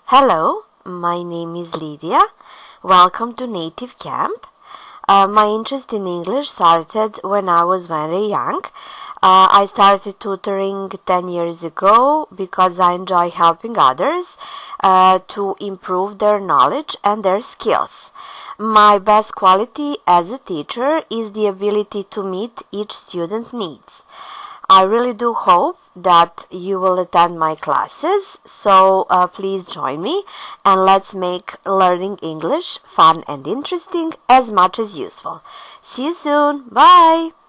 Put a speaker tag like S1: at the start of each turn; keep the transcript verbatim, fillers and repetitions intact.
S1: Hello, my name is Lydia. Welcome to Native Camp. Uh, my interest in English started when I was very young. Uh, I started tutoring ten years ago because I enjoy helping others uh, to improve their knowledge and their skills. My best quality as a teacher is the ability to meet each student's needs. I really do hope that you will attend my classes, so uh, please join me and let's make learning English fun and interesting as much as useful. See you soon. Bye!